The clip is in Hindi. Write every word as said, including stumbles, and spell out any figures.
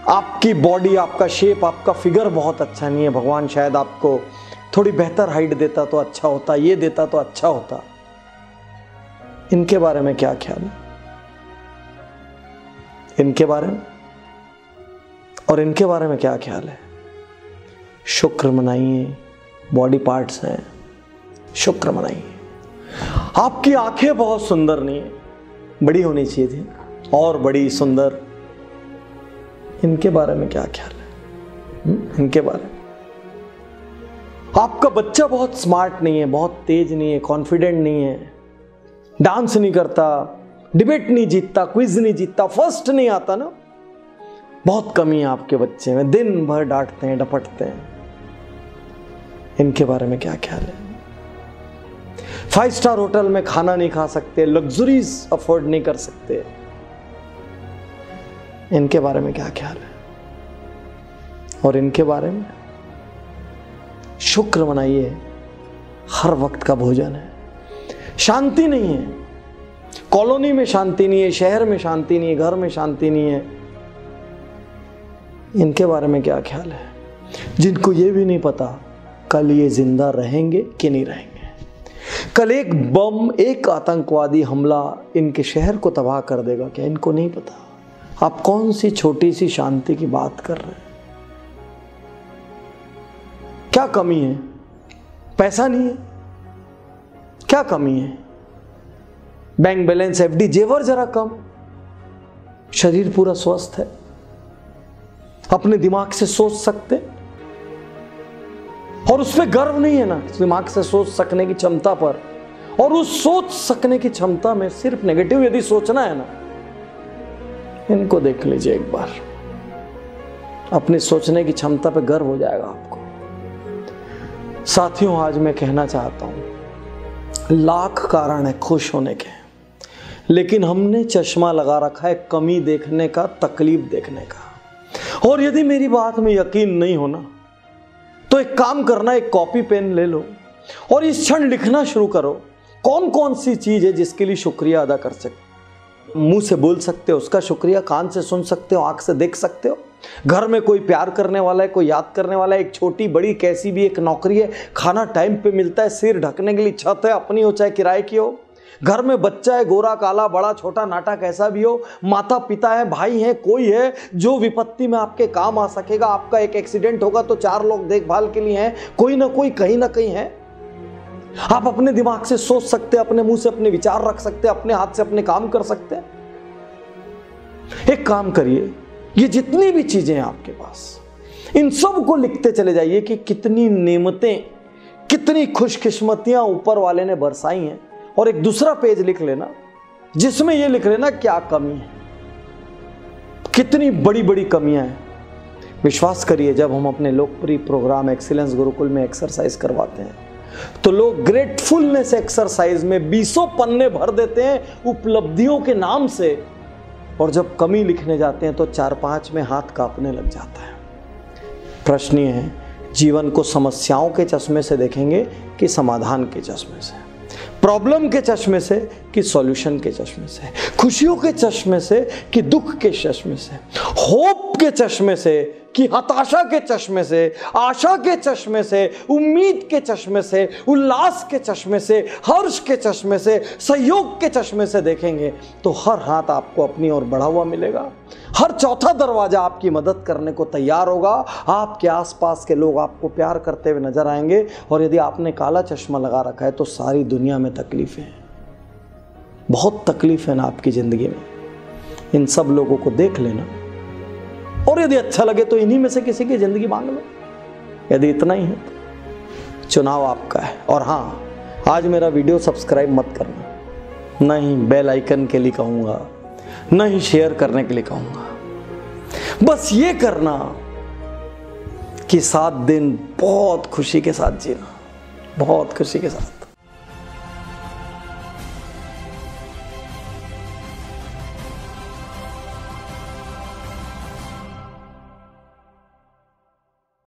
आपकी बॉडी, आपका शेप, आपका फिगर बहुत अच्छा नहीं है। भगवान शायद आपको थोड़ी बेहतर हाइट देता तो अच्छा होता, ये देता तो अच्छा होता। इनके बारे में क्या ख्याल है? इनके बारे में और इनके बारे में क्या ख्याल है? शुक्र मनाइए, बॉडी पार्ट्स हैं, शुक्र मनाइए। आपकी आंखें बहुत सुंदर नहीं है, बड़ी होनी चाहिए थी, और बड़ी सुंदर। इनके बारे में क्या ख्याल है? इनके बारे में। आपका बच्चा बहुत स्मार्ट नहीं है, बहुत तेज नहीं है, कॉन्फिडेंट नहीं है, डांस नहीं करता, डिबेट नहीं जीतता, क्विज नहीं जीतता, फर्स्ट नहीं आता ना, बहुत कमी है आपके बच्चे में, दिन भर डांटते हैं, डपटते हैं। इनके बारे में क्या ख्याल है? फाइव स्टार होटल में खाना नहीं खा सकते, लग्जरीज अफोर्ड नहीं कर सकते। इनके बारे में क्या ख्याल है? और इनके बारे में शुक्र मनाइए, हर वक्त का भोजन है। शांति नहीं है, कॉलोनी में शांति नहीं है, शहर में शांति नहीं है, घर में शांति नहीं है। इनके बारे में क्या ख्याल है? जिनको ये भी नहीं पता कल ये जिंदा रहेंगे कि नहीं रहेंगे। कल एक बम, एक आतंकवादी हमला इनके शहर को तबाह कर देगा क्या? इनको नहीं पता। आप कौन सी छोटी सी शांति की बात कर रहे हैं? क्या कमी है? पैसा नहीं है? क्या कमी है? बैंक बैलेंस, एफडी, जेवर जरा कम, शरीर पूरा स्वस्थ है, अपने दिमाग से सोच सकते, और उस पर गर्व नहीं है ना, दिमाग से सोच सकने की क्षमता पर। और उस सोच सकने की क्षमता में सिर्फ नेगेटिव यदि सोचना है ना, इनको देख लीजिए एक बार, अपनी सोचने की क्षमता पे गर्व हो जाएगा आपको। साथियों, आज मैं कहना चाहता हूं, लाख कारण है खुश होने के, लेकिन हमने चश्मा लगा रखा है कमी देखने का, तकलीफ देखने का। और यदि मेरी बात में यकीन नहीं होना तो एक काम करना, एक कॉपी पेन ले लो और इस क्षण लिखना शुरू करो, कौन कौन सी चीज है जिसके लिए शुक्रिया अदा कर सकते। मुंह से बोल सकते हो उसका शुक्रिया, कान से सुन सकते हो, आंख से देख सकते हो, घर में कोई प्यार करने वाला है, कोई याद करने वाला है, एक छोटी बड़ी कैसी भी एक नौकरी है, खाना टाइम पे मिलता है, सिर ढकने के लिए छत है, अपनी हो चाहे किराए की हो, घर में बच्चा है, गोरा काला बड़ा छोटा नाटा कैसा भी हो, माता पिता है, भाई है, कोई है जो विपत्ति में आपके काम आ सकेगा। आपका एक एक्सीडेंट होगा तो चार लोग देखभाल के लिए हैं, कोई ना कोई कहीं ना कहीं है। आप अपने दिमाग से सोच सकते, अपने मुंह से अपने विचार रख सकते, अपने हाथ से अपने काम कर सकते। एक काम करिए, ये जितनी भी चीजें हैं आपके पास, इन सब को लिखते चले जाइए कि कितनी नेमतें, कितनी खुशकिस्मतियां ऊपर वाले ने बरसाई हैं। और एक दूसरा पेज लिख लेना जिसमें यह लिख लेना क्या कमी है, कितनी बड़ी बड़ी कमियां हैं। विश्वास करिए, जब हम अपने लोकप्रिय प्रोग्राम एक्सीलेंस गुरुकुल में एक्सरसाइज करवाते हैं तो लोग ग्रेटफुलनेस एक्सरसाइज में बीसों पन्ने भर देते हैं उपलब्धियों के नाम से, और जब कमी लिखने जाते हैं तो चार पांच में हाथ कांपने लग जाता है। प्रश्न ये है, जीवन को समस्याओं के चश्मे से देखेंगे कि समाधान के चश्मे से, प्रॉब्लम के चश्मे से कि सॉल्यूशन के चश्मे से, खुशियों के चश्मे से कि दुख के चश्मे से, होप के चश्मे से कि हताशा के चश्मे से, आशा के चश्मे से, उम्मीद के चश्मे से, उल्लास के चश्मे से, हर्ष के चश्मे से, सहयोग के चश्मे से देखेंगे तो हर हाथ आपको अपनी ओर बढ़ा हुआ मिलेगा, हर चौथा दरवाजा आपकी मदद करने को तैयार होगा, आपके आसपास के लोग आपको प्यार करते हुए नजर आएंगे। और यदि आपने काला चश्मा लगा रखा है तो सारी दुनिया में तकलीफें हैं, बहुत तकलीफ है ना आपकी जिंदगी में। इन सब लोगों को देख लेना, और यदि अच्छा लगे तो इन्हीं में से किसी की जिंदगी मांग लो। यदि इतना ही है तो चुनाव आपका है। और हाँ, आज मेरा वीडियो सब्सक्राइब मत करना, नहीं बेल आइकन के लिए कहूँगा, नहीं शेयर करने के लिए कहूँगा, बस ये करना कि सात दिन बहुत खुशी के साथ जीना, बहुत खुशी के साथ।